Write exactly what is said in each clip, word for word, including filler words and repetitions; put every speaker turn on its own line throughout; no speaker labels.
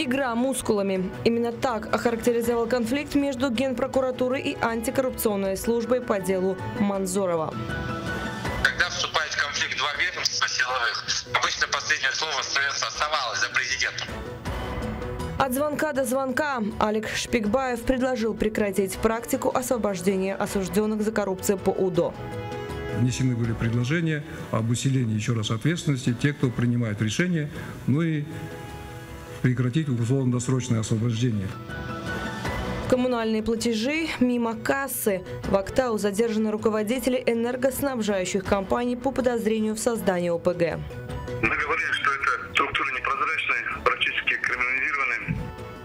Игра мускулами. Именно так охарактеризовал конфликт между Генпрокуратурой и антикоррупционной службой по делу Манзорова.
Когда вступает в конфликт два ведомства силовых, обычно последнее слово остается оставалось за президентом.
От звонка до звонка Алик Шпикбаев предложил прекратить практику освобождения осужденных за коррупцию по УДО.
Внесены были предложения об усилении еще раз ответственности тех, кто принимает решения, ну и прекратить условно-досрочное освобождение.
Коммунальные платежи мимо кассы. В Актау задержаны руководители энергоснабжающих компаний по подозрению в создании О П Г.
Мы говорили, что это структуры непрозрачные, практически криминализированные.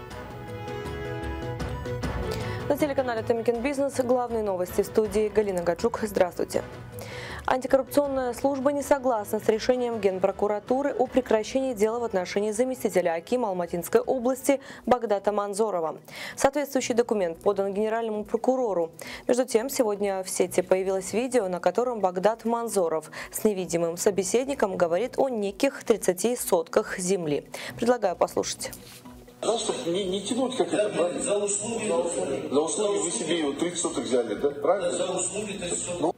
На телеканале Темикин Бизнес главные новости в студии Галина Гаджук. Здравствуйте. Антикоррупционная служба не согласна с решением Генпрокуратуры о прекращении дела в отношении заместителя акима Алматинской области Багдата Манзорова. Соответствующий документ подан генеральному прокурору. Между тем, сегодня в сети появилось видео, на котором Багдат Манзоров с невидимым собеседником говорит о неких тридцати сотках земли. Предлагаю послушать.
Да, чтобы не, не тянуть как это, правильно?
За услуги.
За услуги. За услуги вы себе вот тридцать соток взяли, да? Правильно?
За услуги, то есть все.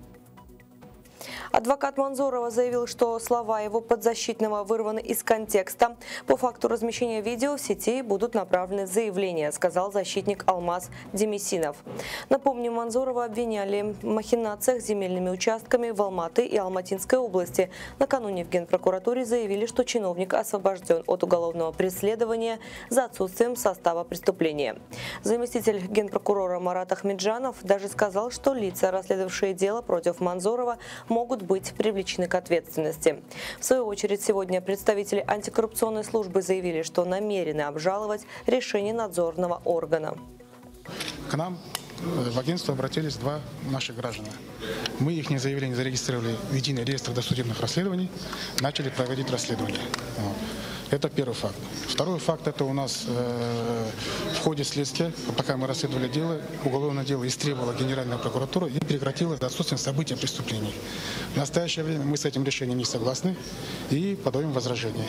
Адвокат Манзорова заявил, что слова его подзащитного вырваны из контекста. По факту размещения видео в сети будут направлены заявления, сказал защитник Алмаз Демесинов. Напомню, Манзорова обвиняли в махинациях с земельными участками в Алматы и Алматинской области. Накануне в Генпрокуратуре заявили, что чиновник освобожден от уголовного преследования за отсутствием состава преступления. Заместитель генпрокурора Марат Ахмеджанов даже сказал, что лица, расследовавшие дело против Манзорова, могут быть привлечены к ответственности. В свою очередь, сегодня представители антикоррупционной службы заявили, что намерены обжаловать решение надзорного органа.
К нам в агентство обратились два наших граждана. Мы их заявление зарегистрировали в единый реестр досудебных расследований, начали проводить расследование. Это первый факт. Второй факт – это у нас э, в ходе следствия, пока мы расследовали дело, уголовное дело истребовала Генеральная прокуратура и прекратила за отсутствием события преступлений. В настоящее время мы с этим решением не согласны и подаем возражение.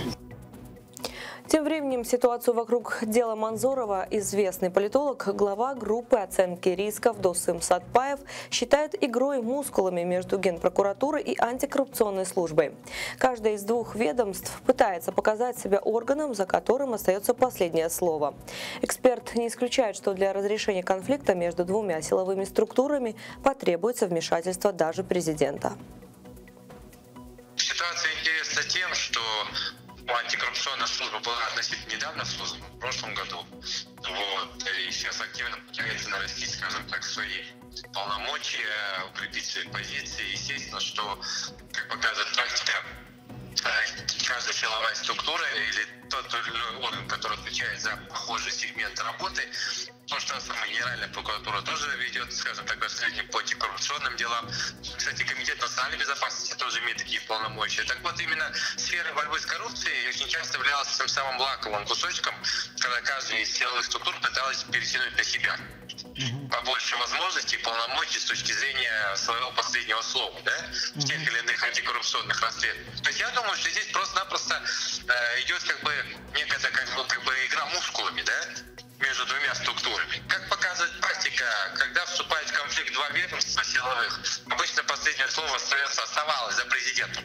Тем временем ситуацию вокруг дела Манзорова известный политолог, глава группы оценки рисков Досым Сатпаев, считает игрой мускулами между Генпрокуратурой и антикоррупционной службой. Каждое из двух ведомств пытается показать себя органом, за которым остается последнее слово. Эксперт не исключает, что для разрешения конфликта между двумя силовыми структурами потребуется вмешательство даже президента.
Ситуация интересна тем, что антикоррупционная служба была относительно недавно создана, в прошлом году. Вот. И сейчас активно пытается нарастить, скажем так, свои полномочия, укрепить свои позиции. Естественно, что, как показывает практика, каждая силовая структура или тот или иной орган, который отвечает за похожий сегмент работы, то, что самая Генеральная прокуратура тоже ведет, скажем так, расследование по антикоррупционным делам. Кстати, Комитет национальной безопасности тоже имеет такие полномочия. Так вот, именно сфера борьбы с коррупцией очень часто являлась тем самым лаковым кусочком, когда каждая из силовых структур пыталась перетянуть на себя побольше возможностей и полномочий с точки зрения своего последнего слова, да, в тех или иных антикоррупционных расследованиях. То есть я думаю, что здесь просто-напросто э, идет как бы некая как бы, как бы игра мускулами, да, между двумя структурами. Как показывает практика, когда вступает в конфликт два ведомства силовых, обычно последнее слово остается оставалось за президентом.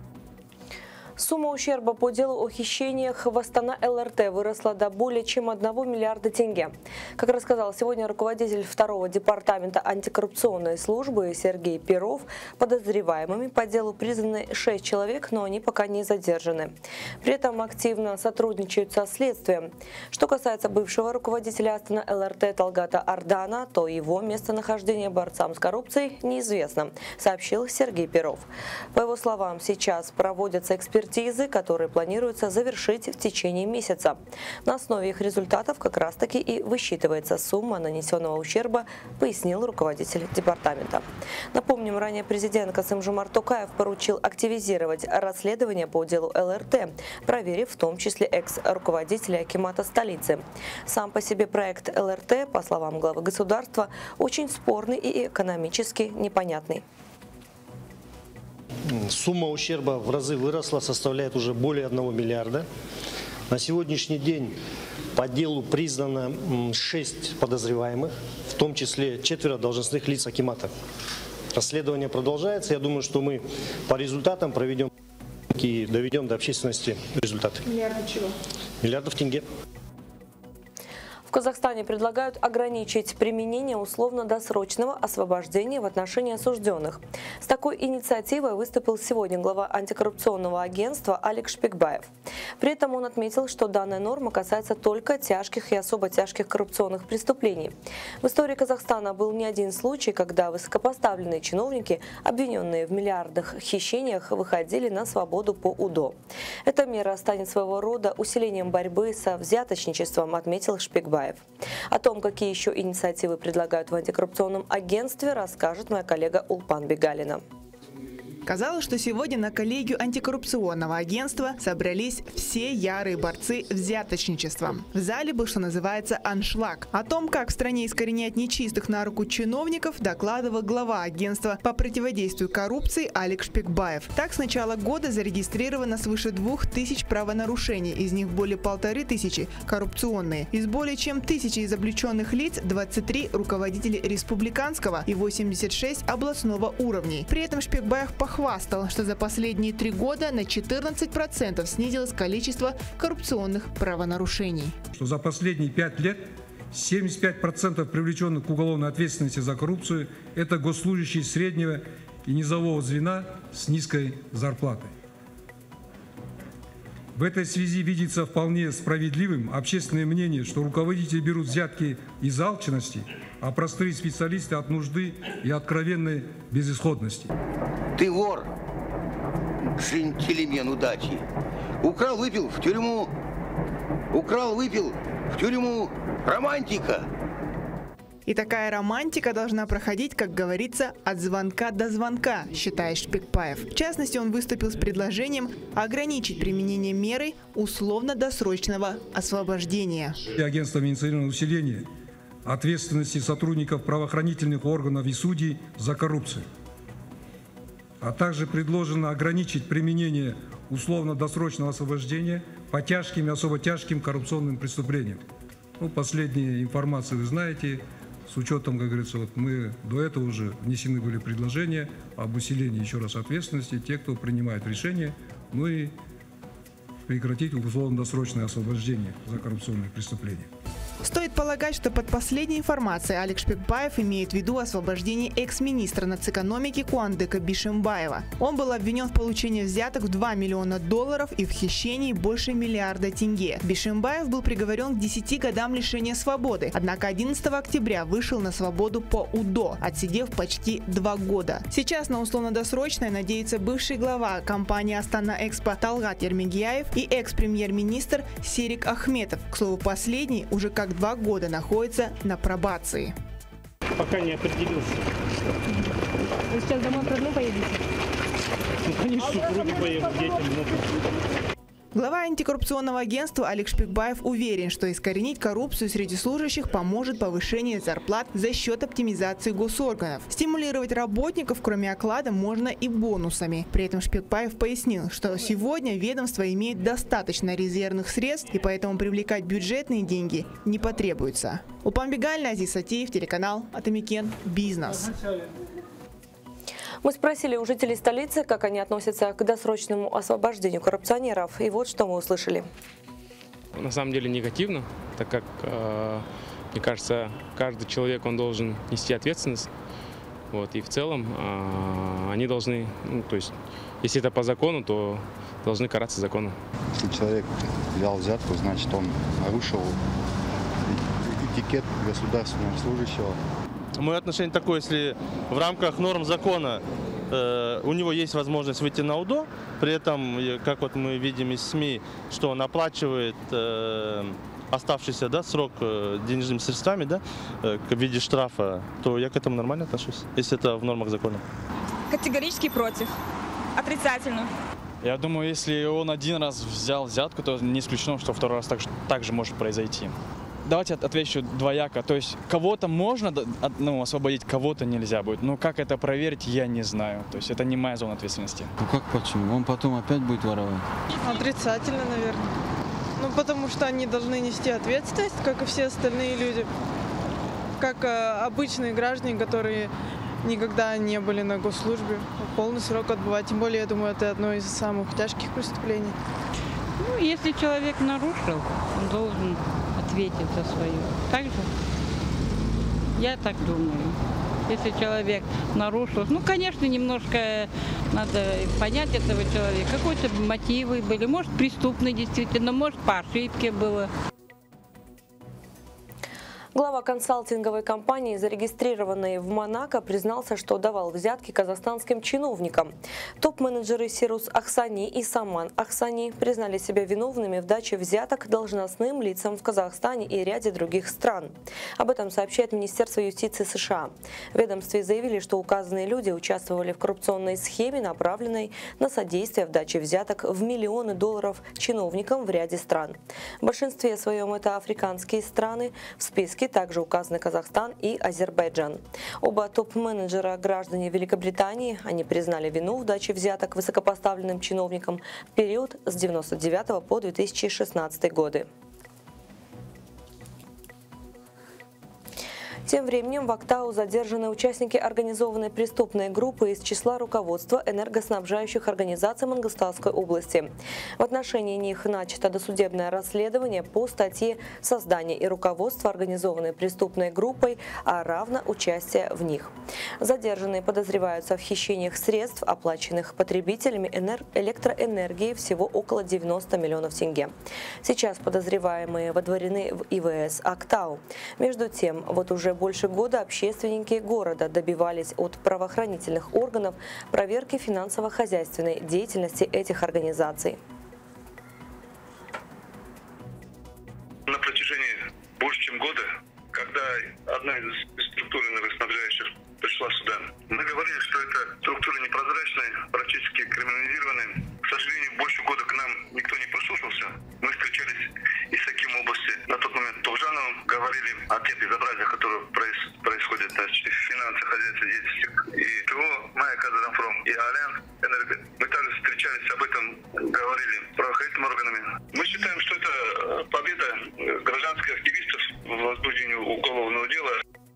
Сумма ущерба по делу о хищениях в Астана Л Р Т выросла до более чем одного миллиарда тенге. Как рассказал сегодня руководитель второго департамента антикоррупционной службы Сергей Перов, подозреваемыми по делу признаны шесть человек, но они пока не задержаны. При этом активно сотрудничают со следствием. Что касается бывшего руководителя Астана Л Р Т Талгата Ардана, то его местонахождение борцам с коррупцией неизвестно, сообщил Сергей Перов. По его словам, сейчас проводятся экспертизы, которые планируется завершить в течение месяца. На основе их результатов как раз-таки и высчитывается сумма нанесенного ущерба, пояснил руководитель департамента. Напомним, ранее президент Касым-Жомарт Токаев поручил активизировать расследование по делу Л Р Т, проверив в том числе экс-руководителя акимата столицы. Сам по себе проект Л Р Т, по словам главы государства, очень спорный и экономически непонятный.
Сумма ущерба в разы выросла, составляет уже более одного миллиарда.
На сегодняшний день по делу признано шесть подозреваемых, в том числе четверо должностных лиц акимата. Расследование продолжается. Я думаю, что мы по результатам проведем и доведем до общественности результаты.
Миллиардов чего?
Миллиардов тенге.
В Казахстане предлагают ограничить применение условно-досрочного освобождения в отношении осужденных. С такой инициативой выступил сегодня глава антикоррупционного агентства Алик Шпекбаев. При этом он отметил, что данная норма касается только тяжких и особо тяжких коррупционных преступлений. В истории Казахстана был не один случай, когда высокопоставленные чиновники, обвиненные в миллиардных хищениях, выходили на свободу по УДО. Эта мера станет своего рода усилением борьбы со взяточничеством, отметил Шпекбаев. О том, какие еще инициативы предлагают в антикоррупционном агентстве, расскажет моя коллега Улпан Бегалина.
Казалось, что сегодня на коллегию антикоррупционного агентства собрались все ярые борцы взяточничества. В зале был, что называется, аншлаг. О том, как в стране искоренять нечистых на руку чиновников, докладывал глава агентства по противодействию коррупции Алик Шпекбаев. Так, с начала года зарегистрировано свыше двух тысяч правонарушений, из них более полторы тысячи коррупционные. Из более чем тысячи изобличенных лиц двадцать три руководители республиканского и восемьдесят шесть областного уровней. При этом Шпекбаев похвалил, Хвастал, что за последние три года на четырнадцать процентов снизилось количество коррупционных правонарушений.
Что за последние пять лет семьдесят пять процентов привлеченных к уголовной ответственности за коррупцию – это госслужащие среднего и низового звена с низкой зарплатой. В этой связи видится вполне справедливым общественное мнение, что руководители берут взятки из алчности, а простые специалисты от нужды и откровенной безысходности.
Ты вор, джентльмен удачи. Украл, выпил, в тюрьму. Украл, выпил, в тюрьму. Романтика.
И такая романтика должна проходить, как говорится, от звонка до звонка, считает Шпекбаев. В частности, он выступил с предложением ограничить применение меры условно-досрочного освобождения.
Агентство инициировало усиление ответственности сотрудников правоохранительных органов и судей за коррупцию. А также предложено ограничить применение условно-досрочного освобождения по тяжким и особо тяжким коррупционным преступлениям. Ну, последние информации вы знаете. С учетом, как говорится, вот мы до этого уже внесены были предложения об усилении еще раз ответственности тех, кто принимает решения, ну и прекратить условно-досрочное освобождение за коррупционные преступления.
Стоит полагать, что под последней информацией Алик Шпекбаев имеет в виду освобождение экс-министра нацэкономики Куандыка Бишимбаева. Он был обвинен в получении взяток в два миллиона долларов и в хищении больше миллиарда тенге. Бишимбаев был приговорен к десяти годам лишения свободы, однако одиннадцатого октября вышел на свободу по УДО, отсидев почти два года. Сейчас на условно-досрочное надеется бывший глава компании Астана Экспо Талгат Ермегияев и экс-премьер-министр Серик Ахметов. К слову, последний уже как два года находится на пробации.
Пока не определился.
Вы сейчас домой к родным поедете?
Ну, конечно, супруги поедут, детям много.
Глава антикоррупционного агентства Алик Шпекбаев уверен, что искоренить коррупцию среди служащих поможет повышение зарплат за счет оптимизации госорганов. Стимулировать работников, кроме оклада, можно и бонусами. При этом Шпекбаев пояснил, что сегодня ведомство имеет достаточно резервных средств, и поэтому привлекать бюджетные деньги не потребуется. Улпан Бегалина, Азиз Сатиев, телеканал Атамикен Бизнес.
Мы спросили у жителей столицы, как они относятся к досрочному освобождению коррупционеров. И вот что мы услышали.
На самом деле негативно, так как, э, мне кажется, каждый человек он должен нести ответственность. Вот, и в целом э, они должны, ну, то есть, если это по закону, то должны караться законом.
Если человек взял взятку, значит он нарушил этикет государственного служащего.
Мое отношение такое, если в рамках норм закона э, у него есть возможность выйти на УДО, при этом, как вот мы видим из СМИ, что он оплачивает э, оставшийся, да, срок э, денежными средствами, да, э, в виде штрафа, то я к этому нормально отношусь, если это в нормах закона.
Категорически против. Отрицательно.
Я думаю, если он один раз взял взятку, то не исключено, что второй раз так, так же может произойти. Давайте отвечу двояко. То есть кого-то можно, ну, освободить, кого-то нельзя будет. Но как это проверить, я не знаю. То есть это не моя зона ответственности.
Ну как почему? Он потом опять будет воровать?
Отрицательно, наверное.
Ну, потому что они должны нести ответственность, как и все остальные люди. Как э, обычные граждане, которые никогда не были на госслужбе. Полный срок отбывать. Тем более, я думаю, это одно из самых тяжких преступлений.
Ну, если человек нарушил, он должен ответить за свое. Так же? Я так думаю. Если человек нарушил, ну, конечно, немножко надо понять этого человека. Какие-то мотивы были, может, преступный действительно, может, по ошибке было.
Глава консалтинговой компании, зарегистрированной в Монако, признался, что давал взятки казахстанским чиновникам. Топ-менеджеры Сирус Ахсани и Саман Ахсани признали себя виновными в даче взяток должностным лицам в Казахстане и ряде других стран. Об этом сообщает Министерство юстиции США. В ведомстве заявили, что указанные люди участвовали в коррупционной схеме, направленной на содействие в даче взяток в миллионы долларов чиновникам в ряде стран. В большинстве своем это африканские страны. В списке также указаны Казахстан и Азербайджан. Оба топ-менеджера граждане Великобритании. Они признали вину в даче взяток высокопоставленным чиновникам в период с девяносто девятого по две тысячи шестнадцатый годы. Тем временем в Актау задержаны участники организованной преступной группы из числа руководства энергоснабжающих организаций Мангостауской области. В отношении них начато досудебное расследование по статье «Создание и руководство организованной преступной группой, а равно участие в них». Задержанные подозреваются в хищениях средств, оплаченных потребителями электроэнергии, всего около девяноста миллионов тенге. Сейчас подозреваемые водворены в И В С Актау. Между тем, вот уже больше года общественники города добивались от правоохранительных органов проверки финансово-хозяйственной деятельности этих организаций.
На протяжении больше чем года, когда одна из структур энергоснабжающих пришла сюда, мы говорили, что это структура непрозрачная, практически криминализированная. К сожалению, больше года к нам никто не прислушался. Мы встречались и с Аким области, на тот момент Товжановым, говорили о тех безобразиях, которые происходят в финансово-хозяйственной деятельности. И ТО, Майя Казахстанпром и Альянс Энерго. Мы также встречались об этом, говорили правоохранительными органами. Мы считаем, что это победа гражданских активистов в возбуждении уголовного дела.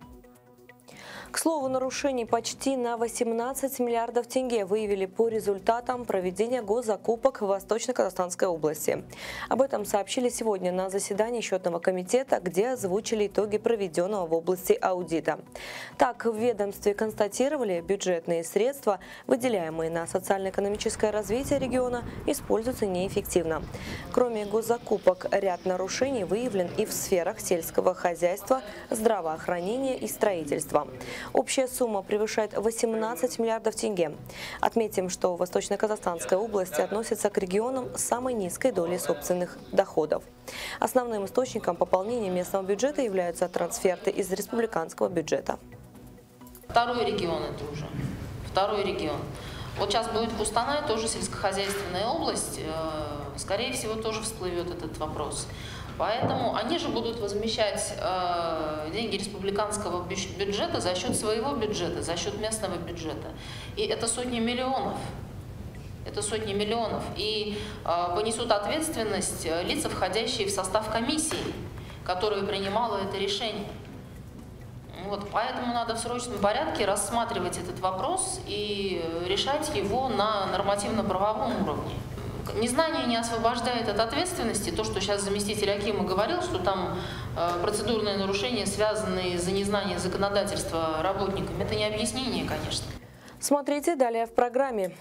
К слову, нарушений почти на восемнадцать миллиардов тенге выявили по результатам проведения госзакупок в Восточно-Казахстанской области. Об этом сообщили сегодня на заседании счетного комитета, где озвучили итоги проведенного в области аудита. Так, в ведомстве констатировали, бюджетные средства, выделяемые на социально-экономическое развитие региона, используются неэффективно. Кроме госзакупок, ряд нарушений выявлен и в сферах сельского хозяйства, здравоохранения и строительства. Общая сумма превышает восемнадцать миллиардов тенге. Отметим, что Восточно-Казахстанская область относится к регионам с самой низкой долей собственных доходов. Основным источником пополнения местного бюджета являются трансферты из республиканского бюджета.
Второй регион это уже. Второй регион. Вот сейчас будет Кустанай, тоже сельскохозяйственная область. Скорее всего, тоже всплывет этот вопрос. Поэтому они же будут возмещать э, деньги республиканского бюджета за счет своего бюджета, за счет местного бюджета. И это сотни миллионов. Это сотни миллионов. И э, понесут ответственность лица, входящие в состав комиссии, которая принимала это решение. Вот, поэтому надо в срочном порядке рассматривать этот вопрос и решать его на нормативно-правовом уровне. Незнание не освобождает от ответственности. То, что сейчас заместитель Акима говорил, что там э, процедурные нарушения, связанные за незнание законодательства работниками, это не объяснение, конечно.
Смотрите далее в программе.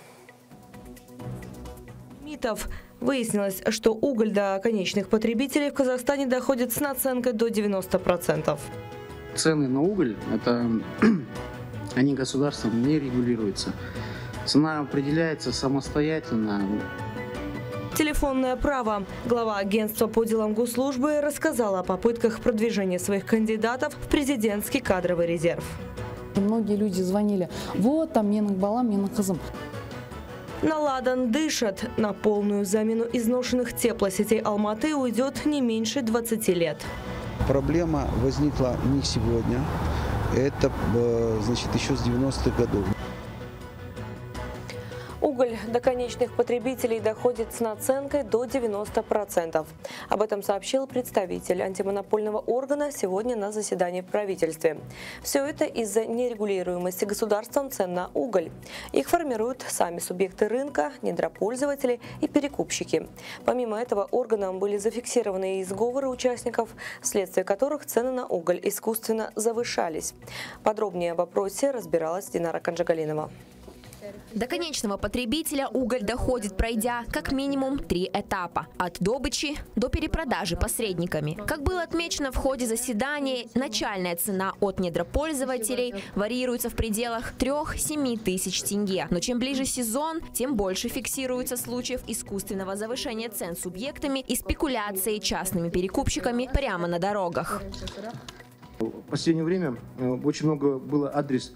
Митов. Выяснилось, что уголь до конечных потребителей в Казахстане доходит с наценкой до девяноста процентов.
Цены на уголь, это они государством не регулируются. Цена определяется самостоятельно.
Телефонное право. Глава агентства по делам госслужбы рассказала о попытках продвижения своих кандидатов в президентский кадровый резерв.
Многие люди звонили: вот там менің балам, менің қызым.
На ладан дышат. На полную замену изношенных теплосетей Алматы уйдет не меньше двадцати лет.
Проблема возникла не сегодня. Это, значит, еще с девяностых годов.
Уголь до конечных потребителей доходит с наценкой до девяноста процентов. Об этом сообщил представитель антимонопольного органа сегодня на заседании в правительстве. Все это из-за нерегулируемости государством цен на уголь. Их формируют сами субъекты рынка, недропользователи и перекупщики. Помимо этого, органам были зафиксированы и сговоры участников, вследствие которых цены на уголь искусственно завышались. Подробнее о вопросе разбиралась Динара Канджагалинова.
До конечного потребителя уголь доходит, пройдя как минимум три этапа – от добычи до перепродажи посредниками. Как было отмечено в ходе заседания, начальная цена от недропользователей варьируется в пределах трёх-семи тысяч тенге. Но чем ближе сезон, тем больше фиксируется случаев искусственного завышения цен субъектами и спекуляции частными перекупщиками прямо на дорогах.
В последнее время очень много было адрес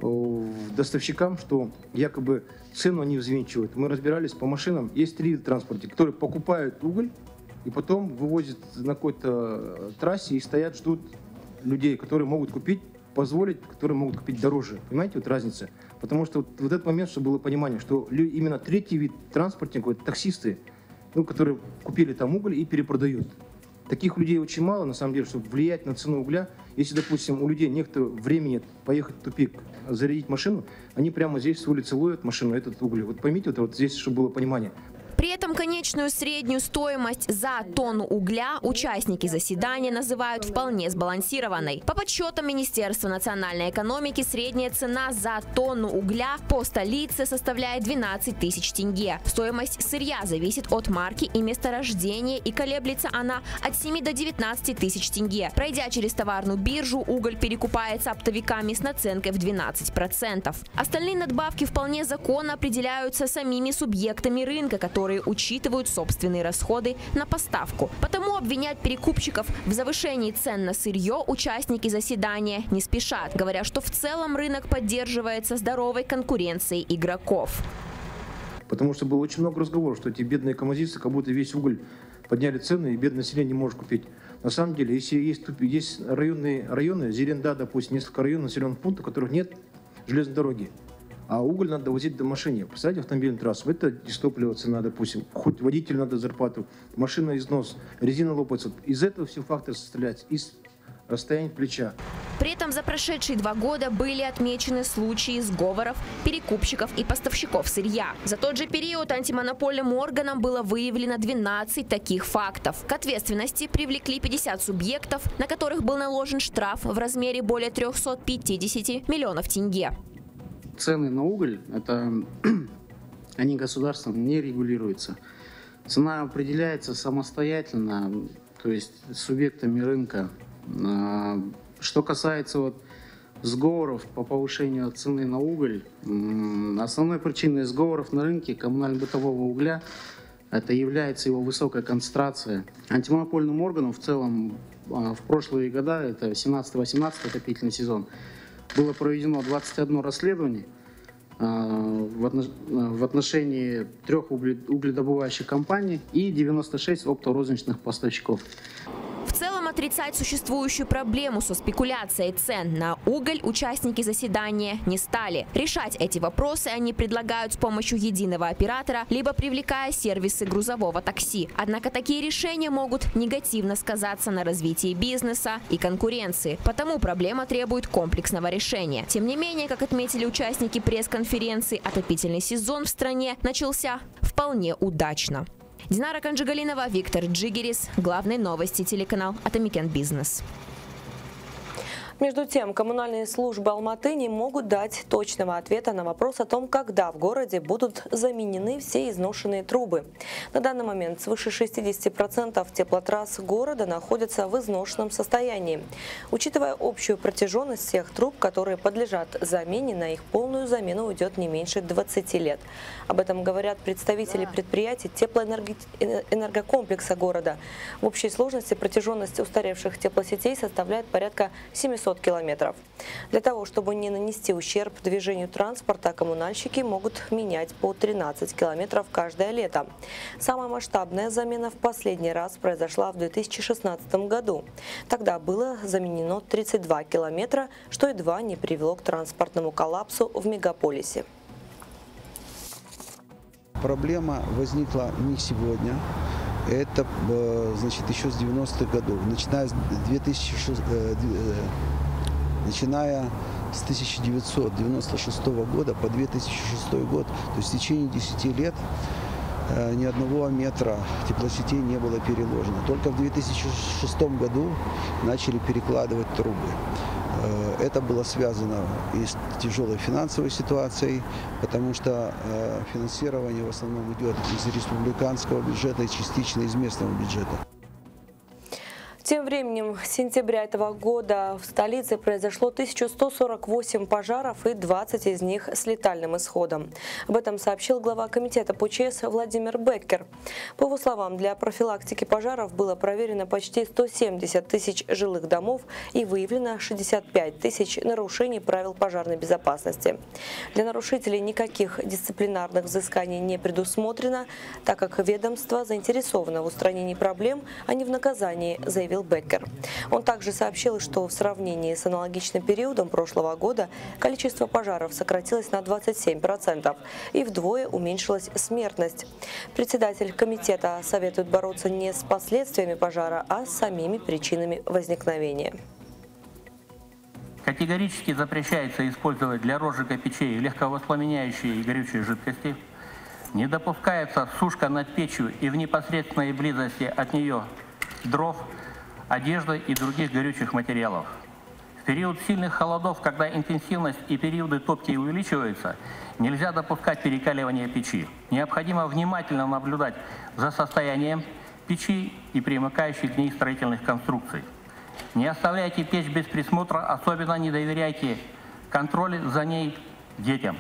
доставщикам, что якобы цену они взвинчивают. Мы разбирались по машинам. Есть три вида транспорта, которые покупают уголь и потом вывозят на какой-то трассе и стоят, ждут людей, которые могут купить, позволить, которые могут купить дороже. Понимаете, вот разница? Потому что вот в этот момент, чтобы было понимание, что именно третий вид транспортников – это таксисты, ну, которые купили там уголь и перепродают. Таких людей очень мало, на самом деле, чтобы влиять на цену угля. Если, допустим, у людей некоторого времени поехать в тупик, зарядить машину, они прямо здесь с улицы ловят машину, этот уголь. Вот поймите, вот, вот здесь, чтобы было понимание.
При этом конечную среднюю стоимость за тонну угля участники заседания называют вполне сбалансированной. По подсчетам Министерства национальной экономики, средняя цена за тонну угля по столице составляет двенадцать тысяч тенге. Стоимость сырья зависит от марки и месторождения, и колеблется она от семи до девятнадцати тысяч тенге. Пройдя через товарную биржу, уголь перекупается оптовиками с наценкой в двенадцать процентов. Остальные надбавки вполне законно определяются самими субъектами рынка, которые учитывают собственные расходы на поставку. Потому обвинять перекупщиков в завышении цен на сырье участники заседания не спешат, говоря, что в целом рынок поддерживается здоровой конкуренцией игроков.
Потому что было очень много разговоров, что эти бедные камазицы, как будто весь уголь подняли цены, и бедное население не может купить. На самом деле, если есть, есть районные районы, Зеренда, допустим, несколько районов, населенных пунктов, в которых нет железной дороги, а уголь надо возить до машины. Представляете, автомобильную трассу. Это дистопливо цена, допустим. Хоть водителю надо зарплату, машина износ, резина лопается. Из этого все факторы составляются. Из расстояния плеча.
При этом за прошедшие два года были отмечены случаи сговоров перекупщиков и поставщиков сырья. За тот же период антимонопольным органам было выявлено двенадцать таких фактов. К ответственности привлекли пятьдесят субъектов, на которых был наложен штраф в размере более трёхсот пятидесяти миллионов тенге.
Цены на уголь, это они государством не регулируются. Цена определяется самостоятельно, то есть субъектами рынка. Что касается вот сговоров по повышению цены на уголь, основной причиной сговоров на рынке коммунально-бытового угля это является его высокая концентрация. Антимонопольным органам в целом в прошлые года, это семнадцатый-восемнадцатый отопительный сезон, было проведено двадцать одно расследование в отношении трех угледобывающих компаний и девяноста шести оптово-розничных поставщиков.
В целом отрицать существующую проблему со спекуляцией цен на уголь участники заседания не стали. Решать эти вопросы они предлагают с помощью единого оператора, либо привлекая сервисы грузового такси. Однако такие решения могут негативно сказаться на развитии бизнеса и конкуренции. Потому проблема требует комплексного решения. Тем не менее, как отметили участники пресс-конференции, отопительный сезон в стране начался вполне удачно. Динара Канджагалинова, Виктор Джигерис. Главные новости, телеканал Атамикен Бизнес.
Между тем, коммунальные службы Алматы не могут дать точного ответа на вопрос о том, когда в городе будут заменены все изношенные трубы. На данный момент свыше шестидесяти процентов теплотрасс города находятся в изношенном состоянии. Учитывая общую протяженность всех труб, которые подлежат замене, на их полную замену уйдет не меньше двадцати лет. Об этом говорят представители предприятий теплоэнергокомплекса города. В общей сложности протяженность устаревших теплосетей составляет порядка семисот километров. Для того, чтобы не нанести ущерб движению транспорта, коммунальщики могут менять по тринадцать километров каждое лето. Самая масштабная замена в последний раз произошла в две тысячи шестнадцатом году. Тогда было заменено тридцать два километра, что едва не привело к транспортному коллапсу в мегаполисе.
Проблема возникла не сегодня. Это, значит, еще с девяностых годов. Начиная с, две тысячи шестого, начиная с тысяча девятьсот девяносто шестого года по две тысячи шестой год, то есть в течение десяти лет, ни одного метра теплосетей не было переложено. Только в две тысячи шестом году начали перекладывать трубы. Это было связано и с тяжелой финансовой ситуацией, потому что финансирование в основном идет из республиканского бюджета и частично из местного бюджета.
Тем временем, с сентября этого года в столице произошло тысяча сто сорок восемь пожаров и двадцать из них с летальным исходом. Об этом сообщил глава комитета по ЧС Владимир Беккер. По его словам, для профилактики пожаров было проверено почти сто семьдесят тысяч жилых домов и выявлено шестьдесят пять тысяч нарушений правил пожарной безопасности. Для нарушителей никаких дисциплинарных взысканий не предусмотрено, так как ведомство заинтересовано в устранении проблем, а не в наказании, заявил Беккер. Он также сообщил, что в сравнении с аналогичным периодом прошлого года количество пожаров сократилось на двадцать семь процентов и вдвое уменьшилась смертность. Председатель комитета советует бороться не с последствиями пожара, а с самими причинами возникновения.
Категорически запрещается использовать для розжига печей легковоспламеняющие и горючие жидкости. Не допускается сушка над печью и в непосредственной близости от нее дров, одежды и других горючих материалов. В период сильных холодов, когда интенсивность и периоды топки увеличиваются, нельзя допускать перекаливания печи. Необходимо внимательно наблюдать за состоянием печи и примыкающих к ней строительных конструкций. Не оставляйте печь без присмотра, особенно не доверяйте контролю за ней детям.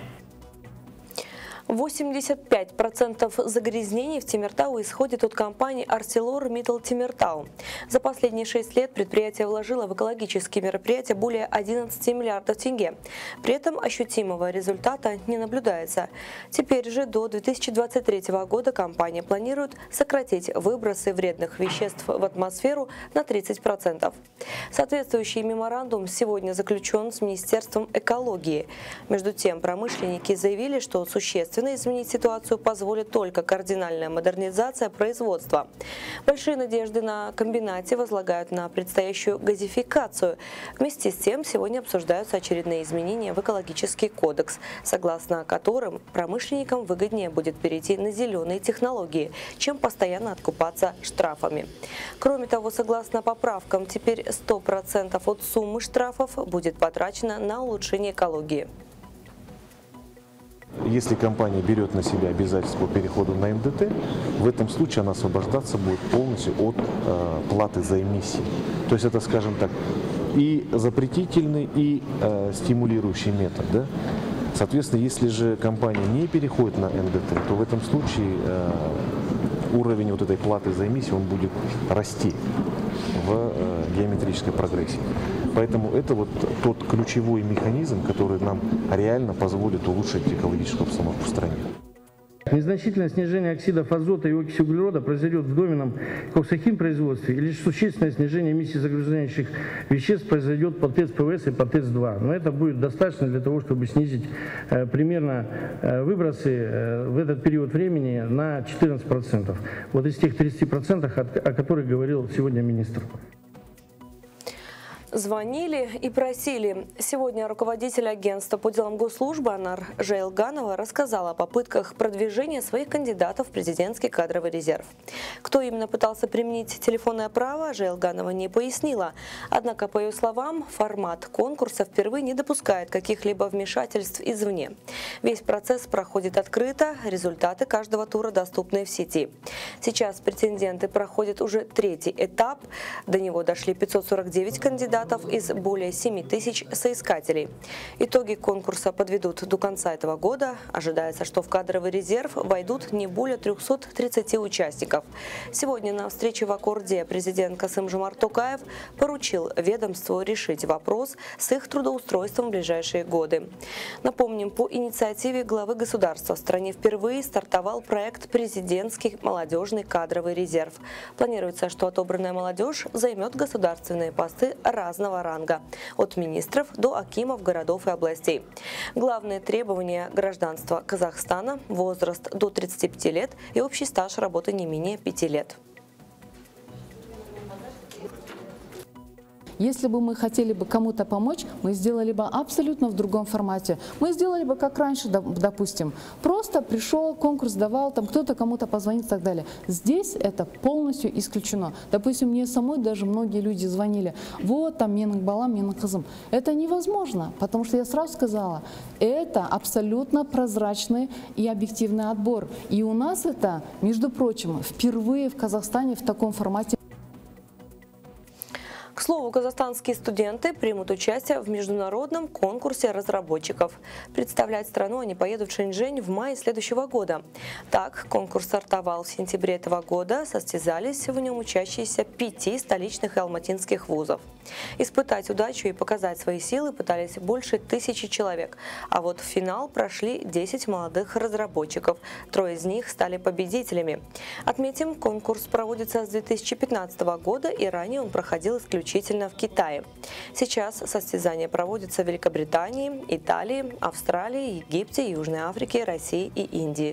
восемьдесят пять процентов загрязнений в Темиртау исходит от компании ArcelorMittal Темиртау. За последние шесть лет предприятие вложило в экологические мероприятия более одиннадцати миллиардов тенге. При этом ощутимого результата не наблюдается. Теперь же до две тысячи двадцать третьего года компания планирует сократить выбросы вредных веществ в атмосферу на тридцать процентов. Соответствующий меморандум сегодня заключен с Министерством экологии. Между тем, промышленники заявили, что существенно изменить ситуацию позволит только кардинальная модернизация производства. Большие надежды на комбинате возлагают на предстоящую газификацию. Вместе с тем сегодня обсуждаются очередные изменения в экологический кодекс, согласно которым промышленникам выгоднее будет перейти на зеленые технологии, чем постоянно откупаться штрафами. Кроме того, согласно поправкам, теперь сто процентов от суммы штрафов будет потрачено на улучшение экологии.
Если компания берет на себя обязательство по переходу на эн дэ тэ, в этом случае она освобождаться будет полностью от э, платы за эмиссии. То есть это, скажем так, и запретительный, и э, стимулирующий метод. Да? Соответственно, если же компания не переходит на эн дэ тэ, то в этом случае э, уровень вот этой платы за эмиссию он будет расти в э, геометрической прогрессии. Поэтому это вот тот ключевой механизм, который нам реально позволит улучшить экологическую обстановку в стране.
Незначительное снижение оксидов азота и окиси углерода произойдет в доменном коксохимпроизводстве, и лишь существенное снижение эмиссий загрязняющих веществ произойдет по ТЭЦ пэ вэ эс и по ТЭЦ два. Но это будет достаточно для того, чтобы снизить э, примерно э, выбросы э, в этот период времени на четырнадцать процентов. Вот из тех тридцати процентов, о, о которых говорил сегодня министр.
Звонили и просили. Сегодня руководитель агентства по делам госслужбы Анар Жаилганова рассказала о попытках продвижения своих кандидатов в президентский кадровый резерв. Кто именно пытался применить телефонное право, Жаилганова не пояснила. Однако, по ее словам, формат конкурса впервые не допускает каких-либо вмешательств извне. Весь процесс проходит открыто, результаты каждого тура доступны в сети. Сейчас претенденты проходят уже третий этап. До него дошли пятьсот сорок девять кандидатов из более семи тысяч соискателей. Итоги конкурса подведут до конца этого года. Ожидается, что в кадровый резерв войдут не более трёхсот тридцати участников. Сегодня на встрече в Аккорде президент Касым-Жомарт Токаев поручил ведомству решить вопрос с их трудоустройством в ближайшие годы. Напомним, по инициативе главы государства в стране впервые стартовал проект «Президентский молодежный кадровый резерв». Планируется, что отобранная молодежь займет государственные посты разных разного ранга – от министров до акимов городов и областей. Главные требования – гражданства Казахстана, возраст до тридцати пяти лет и общий стаж работы не менее пяти лет.
Если бы мы хотели бы кому-то помочь, мы сделали бы абсолютно в другом формате. Мы сделали бы как раньше, допустим, просто пришел, конкурс давал, там кто-то кому-то позвонит и так далее. Здесь это полностью исключено. Допустим, мне самой даже многие люди звонили, вот там менің балам, менің қызым. Это невозможно, потому что я сразу сказала, это абсолютно прозрачный и объективный отбор. И у нас это, между прочим, впервые в Казахстане в таком формате.
К слову, казахстанские студенты примут участие в международном конкурсе разработчиков. Представлять страну они поедут в Шэньчжэнь в мае следующего года. Так, конкурс стартовал в сентябре этого года, состязались в нем учащиеся пяти столичных и алматинских вузов. Испытать удачу и показать свои силы пытались больше тысячи человек. А вот в финал прошли десять молодых разработчиков. Трое из них стали победителями. Отметим, конкурс проводится с две тысячи пятнадцатого года, и ранее он проходил исключительно в Китае. Сейчас состязания проводятся в Великобритании, Италии, Австралии, Египте, Южной Африке, России и Индии.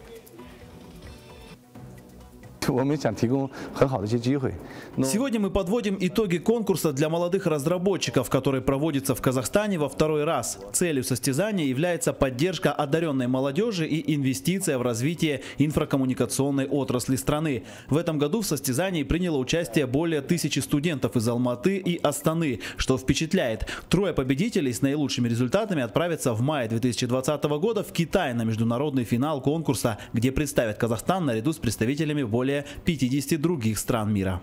Сегодня мы подводим итоги конкурса для молодых разработчиков, который проводится в Казахстане во второй раз. Целью состязания является поддержка одаренной молодежи и инвестиция в развитие инфракоммуникационной отрасли страны. В этом году в состязании приняло участие более тысячи студентов из Алматы и Астаны, что впечатляет. Трое победителей с наилучшими результатами отправятся в мае две тысячи двадцатого года в Китай на международный финал конкурса, где представят Казахстан наряду с представителями более пятидесяти других стран мира.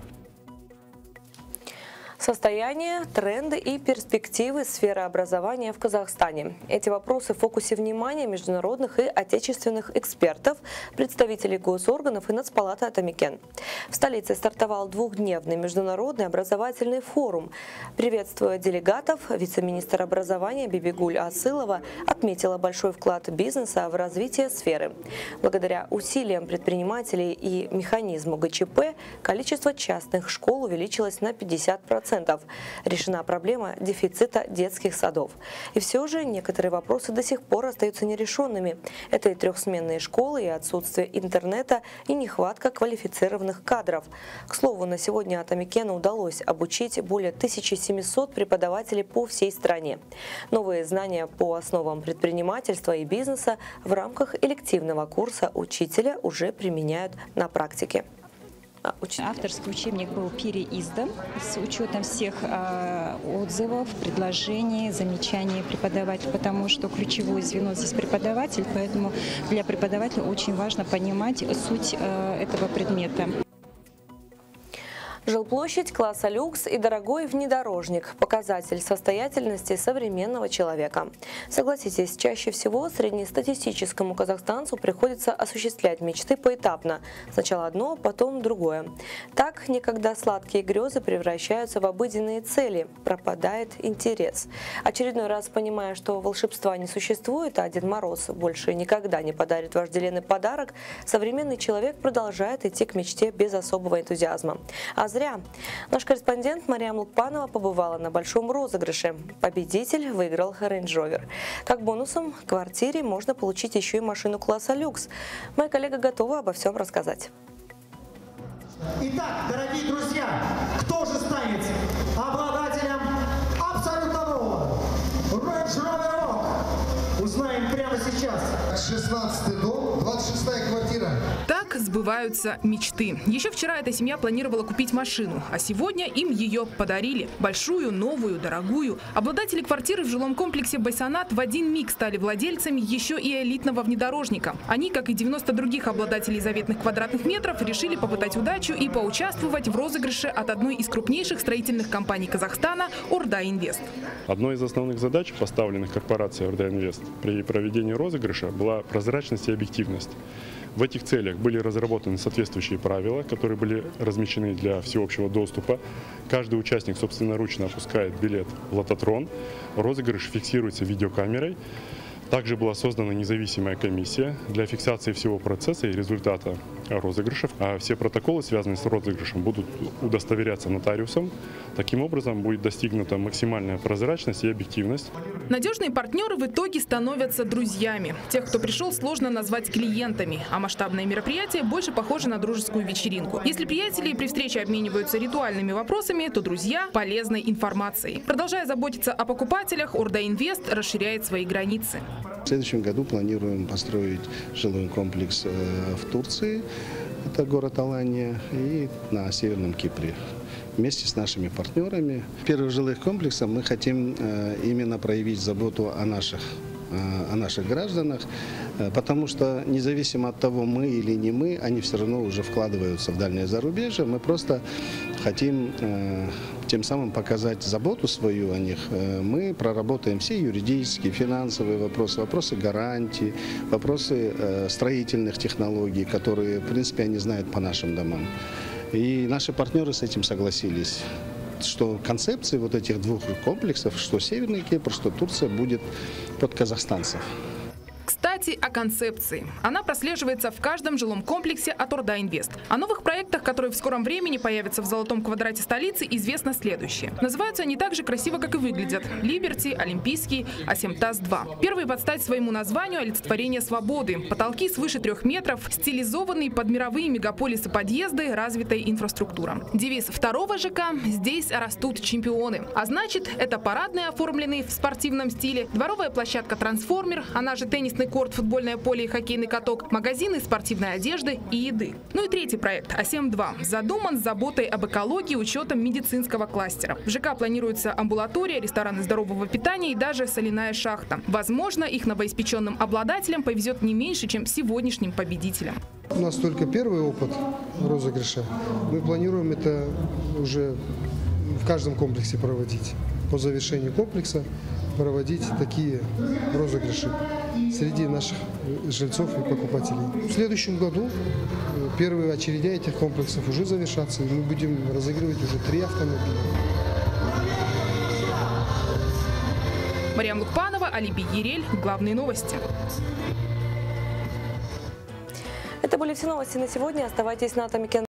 Состояние, тренды и перспективы сферы образования в Казахстане. Эти вопросы в фокусе внимания международных и отечественных экспертов, представителей госорганов и Нацпалаты Атамекен. В столице стартовал двухдневный международный образовательный форум. Приветствуя делегатов, вице-министр образования Бибигуль Асылова отметила большой вклад бизнеса в развитие сферы. Благодаря усилиям предпринимателей и механизму ГЧП количество частных школ увеличилось на пятьдесят процентов. Решена проблема дефицита детских садов. И все же некоторые вопросы до сих пор остаются нерешенными. Это и трехсменные школы, и отсутствие интернета, и нехватка квалифицированных кадров. К слову, на сегодня Атамекену удалось обучить более тысячи семисот преподавателей по всей стране. Новые знания по основам предпринимательства и бизнеса в рамках элективного курса учителя уже применяют на практике.
Авторский учебник был переиздан с учетом всех э, отзывов, предложений, замечаний преподавателя, потому что ключевое звено здесь преподаватель, поэтому для преподавателя очень важно понимать суть э, этого предмета.
Жилплощадь класса люкс и дорогой внедорожник – показатель состоятельности современного человека. Согласитесь, чаще всего среднестатистическому казахстанцу приходится осуществлять мечты поэтапно. Сначала одно, потом другое. Так, некогда сладкие грезы превращаются в обыденные цели, пропадает интерес. Очередной раз понимая, что волшебства не существует, а Дед Мороз больше никогда не подарит вожделенный подарок, современный человек продолжает идти к мечте без особого энтузиазма. А зря. Наш корреспондент Мариам Лукпанова побывала на большом розыгрыше. Победитель выиграл Range Rover. Как бонусом к квартире можно получить еще и машину класса люкс. Моя коллега готова обо всем рассказать.
Итак, дорогие друзья, кто же станет обладателем абсолютно нового Range Rover Evoque? Узнаем прямо сейчас.
шестнадцатый дом, двадцать шестая квартира.
Так сбываются мечты. Еще вчера эта семья планировала купить машину, а сегодня им ее подарили. Большую, новую, дорогую. Обладатели квартиры в жилом комплексе Байсанат в один миг стали владельцами еще и элитного внедорожника. Они, как и девяносто других обладателей заветных квадратных метров, решили попытать удачу и поучаствовать в розыгрыше от одной из крупнейших строительных компаний Казахстана – Орда Инвест.
Одной из основных задач, поставленных корпорацией Орда Инвест при проведении розыгрыша, была прозрачность и объективность. В этих целях были разработаны соответствующие правила, которые были размещены для всеобщего доступа. Каждый участник собственноручно опускает билет в лототрон. Розыгрыш фиксируется видеокамерой. Также была создана независимая комиссия для фиксации всего процесса и результата розыгрышев. А все протоколы, связанные с розыгрышем, будут удостоверяться нотариусом. Таким образом будет достигнута максимальная прозрачность и объективность.
Надежные партнеры в итоге становятся друзьями. Тех, кто пришел, сложно назвать клиентами, а масштабное мероприятие больше похоже на дружескую вечеринку. Если приятели при встрече обмениваются ритуальными вопросами, то друзья – полезной информацией. Продолжая заботиться о покупателях, Орда Инвест расширяет свои границы.
В следующем году планируем построить жилой комплекс в Турции, это город Алания, и на Северном Кипре. Вместе с нашими партнерами. В первых жилых комплексах мы хотим именно проявить заботу о наших, о наших гражданах, потому что независимо от того, мы или не мы, они все равно уже вкладываются в дальнее зарубежье. Мы просто хотим тем самым показать заботу свою о них. Мы проработаем все юридические, финансовые вопросы, вопросы гарантий, вопросы строительных технологий, которые, в принципе, они знают по нашим домам. И наши партнеры с этим согласились, что концепции вот этих двух комплексов, что Северный Кипр, что Турция, будет под казахстанцев.
Кстати, о концепции. Она прослеживается в каждом жилом комплексе от Орда Инвест. О новых проектах, которые в скором времени появятся в золотом квадрате столицы, известно следующее. Называются они так же красиво, как и выглядят. Либерти, Олимпийский, Асемтаз два. Первый под стать своему названию олицетворение свободы. Потолки свыше трех метров, стилизованные под мировые мегаполисы подъезды, развитая инфраструктура. Девиз второго ЖК «Здесь растут чемпионы». А значит, это парадные, оформленные в спортивном стиле, дворовая площадка «Трансформер», она же теннисный корт, футбольное поле и хоккейный каток, магазины спортивной одежды и еды. Ну и третий проект «Асем два» задуман с заботой об экологии и учетом медицинского кластера. В ЖК планируется амбулатория, рестораны здорового питания и даже соляная шахта. Возможно, их новоиспеченным обладателям повезет не меньше, чем сегодняшним победителям.
У нас только первый опыт розыгрыша. Мы планируем это уже в каждом комплексе проводить. По завершению комплекса проводить такие розыгрыши среди наших жильцов и покупателей. В следующем году первые очередя этих комплексов уже завершатся, и мы будем разыгрывать уже три автомобиля.
Мариам Лукпанова, Алиби Ерель. Главные новости.
Это были все новости на сегодня. Оставайтесь на Атомике.